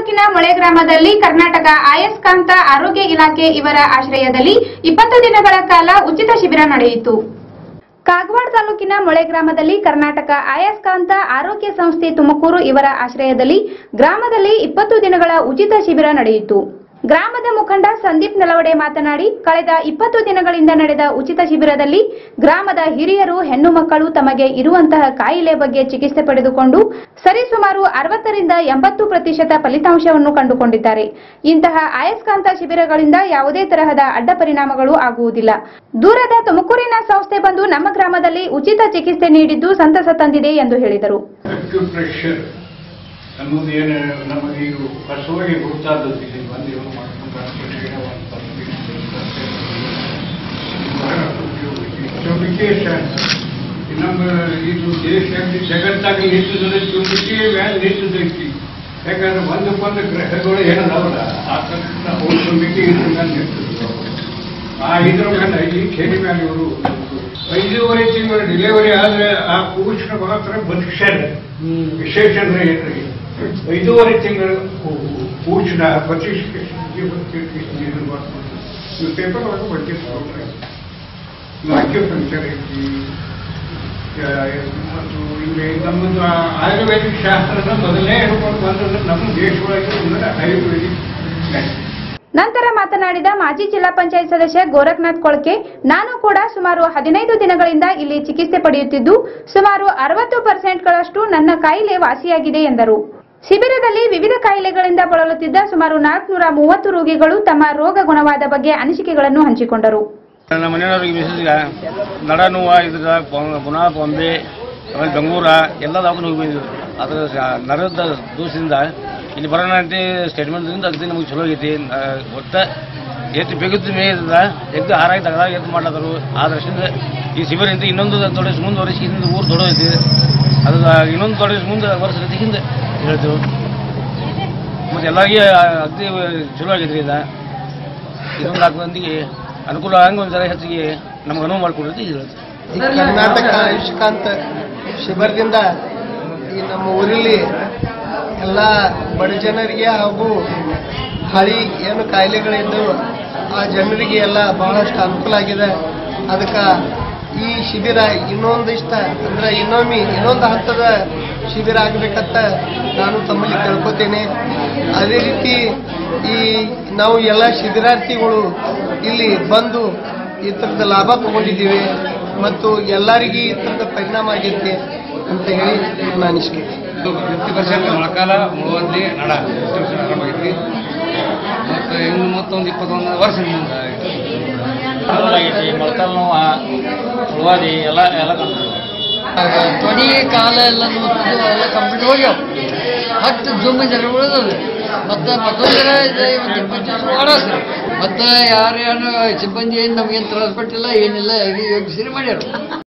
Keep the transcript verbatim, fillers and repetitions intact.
ತಾಲೂಕಿನ ಮೊಳೆ ಗ್ರಾಮದಲ್ಲಿ ಕರ್ನಾಟಕ ಆಯಸ್ಕಾಂತ ಆರೋಗ್ಯ ಇಲಾಖೆ ಇವರ ಆಶ್ರಯದಲ್ಲಿ ಇಪ್ಪತ್ತು ದಿನಗಳ ಕಾಲ ಉಚಿತ ಶಿಬಿರ ನಡೆಯಿತು. ಕಾಗವಾಡ ತಾಲೂಕಿನ ಮೊಳೆ ಗ್ರಾಮದಲ್ಲಿ ಕರ್ನಾಟಕ ಆಯಸ್ಕಾಂತ ಆರೋಗ್ಯ ಸಂಸ್ಥೆ ತುಮಕೂರು ಇವರ ಆಶ್ರಯದಲ್ಲಿ ಗ್ರಾಮದಲ್ಲಿ ಇಪ್ಪತ್ತು ದಿನಗಳ ಉಚಿತ ಶಿಬಿರ ನಡೆಯಿತು. ಗ್ರಾಮದ ಮುಖಂಡ ಸಂದೀಪ್ ನಲವಡೆ ಮಾತನಾಡಿ, ಕಳೆದ ಇಪ್ಪತ್ತು ದಿನಗಳಿಂದ ನಡೆದ ಉಚಿತ ಶಿಬಿರದಲ್ಲಿ ಗ್ರಾಮದ ಹಿರಿಯರು, ಹೆಣ್ಣು ಮಕ್ಕಳು ತಮಗೆ ಇರುವಂತಹ ಕಾಯಿಲೆ ಬಗ್ಗೆ ಚಿಕಿತ್ಸೆ ಪಡೆದುಕೊಂಡು ಸರಿಸುಮಾರು ಅರವತ್ತರಿಂದ ಎಂಬತ್ತು ಪ್ರತಿಶತ ಫಲಿತಾಂಶವನ್ನು ಕಂಡುಕೊಂಡಿದ್ದಾರೆ. ಇಂತಹ ಆಯಸ್ಕಾಂತ ಶಿಬಿರಗಳಿಂದ ಯಾವುದೇ ತರಹದ ಅಡ್ಡ ಪರಿಣಾಮಗಳು ಆಗುವುದಿಲ್ಲ. ದೂರದ ತುಮಕೂರಿನ ಸಂಸ್ಥೆ ಬಂದು ನಮ್ಮ ಗ್ರಾಮದಲ್ಲಿ ಉಚಿತ ಚಿಕಿತ್ಸೆ ನೀಡಿದ್ದು ಸಂತಸ ತಂದಿದೆ ಎಂದು ಹೇಳಿದರು. ಅನ್ನೋದು ಏನು ನಮಗೆ ಇದು ಕಷ್ಟವಾಗಿ ಗೊತ್ತಾದದ್ದು ಇಲ್ಲಿ ಬಂದು ಏನು ಮಾಡ್ಕೊಂಡು ನಮ್ಮ ಇದು ದೇಶದಲ್ಲಿ ಜಗತ್ತಾಗಿ ಹೆಚ್ಚುತ್ತದೆ ಚುಂಬಿಕೆ ಮೇಲೆ ಹೆಚ್ಚುದೈತಿ. ಯಾಕಂದ್ರೆ ಒಂದಕ್ಕೊಂದು ಗ್ರಹಗಳು ಏನದವಲ್ಲ ಆ ತಕ್ಷಣ ಚುಂಬಿಕೆ ಇದ್ರ ಮೇಲೆ ನಿರ್ತದೆ. ಆ ಇದ್ರ ಮೇಲೆ ಈ ಖೇಡಿ ಮೇಲೆ ಇವರು ಐದೂವರೆ ತಿಂಗಳು ಡಿಲಿವರಿ ಆದರೆ ಆ ಕೂಷ್ಣ ಮಾತ್ರ ಬದುಕ್ಸ್ಯಾರ. ವಿಶೇಷ ಅಂದ್ರೆ ಏನ್ರಿ, ಐದೂವರೆ ತಿಂಗಳು ಕೂಚಿನ ಪ್ರತಿಷ್ಠೆ ಪೇಪರ್ ಒಳಗೆ ಬರ್ತಿರ್ತಾರೆ. ವಾಕ್ಯಪಂಚರ್ ಐತಿ ಮತ್ತು ಇಲ್ಲಿ ನಮ್ಮದು ಆಯುರ್ವೇದಿಕ್ ಶಾಸ್ತ್ರದ ಮೊದಲನೇ ಹೇಳ್ಕೊಂಡು ಬಂದ್ರೆ ನಮ್ಮ ದೇಶದೊಳಗೆ ಆಯುರ್ವೇದಿಕ್. ನಂತರ ಮಾತನಾಡಿದ ಮಾಜಿ ಜಿಲ್ಲಾ ಪಂಚಾಯತ್ ಸದಸ್ಯ ಗೋರಖನಾಥ್ ಕೊಳಕೆ, ನಾನು ಕೂಡ ಸುಮಾರು ಹದಿನೈದು ದಿನಗಳಿಂದ ಇಲ್ಲಿ ಚಿಕಿತ್ಸೆ ಪಡೆಯುತ್ತಿದ್ದು ಸುಮಾರು ಅರವತ್ತು ಪರ್ಸೆಂಟ್ಗಳಷ್ಟು ನನ್ನ ಕಾಯಿಲೆ ವಾಸಿಯಾಗಿದೆ ಎಂದರು. ಶಿಬಿರದಲ್ಲಿ ವಿವಿಧ ಕಾಯಿಲೆಗಳಿಂದ ಬಳಲುತ್ತಿದ್ದ ಸುಮಾರು ನಾಲ್ಕುನೂರ ಮೂವತ್ತು ರೋಗಿಗಳು ತಮ್ಮ ರೋಗ ಗುಣವಾದ ಬಗ್ಗೆ ಅನಿಸಿಕೆಗಳನ್ನು ಹಂಚಿಕೊಂಡರು. ನಮ್ಮ ಮನೆಯವರಿಗೆ ನಡ ನೋವ ಇದ್ರ ಪುನಃ ಬಾಂಬೆ ಬೆಂಗಳೂರ ಎಲ್ಲ ದವಾಖಾನೆ ಹೋಗಿ ಬಂದಿದ್ರು. ಅದರ ನರದ ದೋಷದಿಂದ ಇಲ್ಲಿ ಬರೋಣ ಅಂತ ಸ್ಟೇಟ್ಮೆಂಟ್ದಿಂದ ಅಗದಿ ನಮಗೆ ಚಲೋ ಆಗೈತಿ. ಒಟ್ಟ ಎಷ್ಟು ಬೇಕಿದ್ದು ಮೇದ ಎದ್ದು ಹಾರಾಗಿ ತಗದಾಗ ಎದ್ದು ಮಾಡ್ಲಾದರು. ಆ ದೃಷ್ಟಿಯಿಂದ ಈ ಶಿಬಿರದಿಂದ ಇನ್ನೊಂದು ತೊಡಸ್ ಮುಂದುವರೆಸಿ ಹಿಂದೆ ಊರು ದೊಡ್ಡದೈತಿ. ಅದು ಇನ್ನೊಂದು ತೊಡಸ್ ಮುಂದೆ ವರ್ಷ ಹಿಂದೆ ಹೇಳ್ತೇವೆ. ಮತ್ತು ಎಲ್ಲರಿಗೆ ಅಗದಿ ಚಲೋ ಆಗೈತ್ರಿ. ಇದು ಇದೊಂದು ನಾಲ್ಕು ಮಂದಿಗೆ ಅನುಕೂಲ ಹಂಗೆ ಒಂದು ಜರ ಹೆಚ್ಚಿಗೆ ನಮ್ಗೆ ಅನುವು ಮಾಡಿಕೊಡ್ರಿ ಹೇಳ್ತೀವಿ. ಕರ್ನಾಟಕ ಆಯುಷ್ಕಾಂತ ಶಿಬಿರದಿಂದ ಈ ನಮ್ಮ ಊರಲ್ಲಿ ಎಲ್ಲ ಬಡ ಜನರಿಗೆ ಹಾಗೂ ಹಳಿ ಏನು ಕಾಯಿಲೆಗಳಿದ್ದವು ಆ ಜನರಿಗೆ ಎಲ್ಲ ಬಹಳಷ್ಟು ಅನುಕೂಲ ಆಗಿದೆ. ಅದಕ್ಕೆ ಈ ಶಿಬಿರ ಇನ್ನೊಂದಿಷ್ಟ ಅಂದ್ರೆ ಇನ್ನೊಮ್ಮೆ ಇನ್ನೊಂದು ಹಂತದ ಶಿಬಿರ ಆಗಬೇಕಂತ ನಾನು ತಮ್ಮಲ್ಲಿ ಕೇಳ್ಕೊತೇನೆ. ಅದೇ ರೀತಿ ಈ ನಾವು ಎಲ್ಲ ಶಿಬಿರಾರ್ಥಿಗಳು ಇಲ್ಲಿ ಬಂದು ಈ ಥರದ ಲಾಭ ತಗೊಂಡಿದ್ದೀವಿ ಮತ್ತು ಎಲ್ಲರಿಗೂ ಈ ಥರದ ಪರಿಣಾಮ ಆಗೈತೆ ಅಂತ ಹೇಳಿ ನನ್ನ ಅನಿಸಿಕೆ. ಫಿಫ್ಟಿ ಪರ್ಸೆಂಟ್ ಮೊಳಕಾಲ ಮೂವತ್ತನೇ ನಡ ಫಿಫ್ಟಿ ಪರ್ಸೆಂಟ್ ಆರಾಮಾಗೈತಿ. ಮತ್ತು ಇನ್ನು ಮತ್ತೊಂದು ಇಪ್ಪತ್ತೊಂದು ವರ್ಷ ಆಗೈತಿ. ಮೊಳಕಾಲ ನೋವು, ಉಳವಾದಿ ಎಲ್ಲ ಎಲ್ಲ ತೊಡಿ ಕಾಲ ಎಲ್ಲ ಎಲ್ಲ ಕಂಪ್ಲೀಟ್ ಹೋಗ್ಯಾವ. ಹತ್ತು ಜುಮ್ಮ ಜನ ಉಳಿದವೆ. ಮತ್ತು ಮತ್ತೊಂದು ಜನ ಇದೆ ಇಪ್ಪತ್ತು ದಿವಸ ಮಾಡೋದು. ಮತ್ತು ಯಾರೇನು ಸಿಬ್ಬಂದಿ ಏನು ನಮಗೇನು ತ್ರಾಸ ಪಟ್ಟಿಲ್ಲ, ಏನಿಲ್ಲ ಯೋಗ್ಯ ಸರಿ ಮಾಡ್ಯಾರ.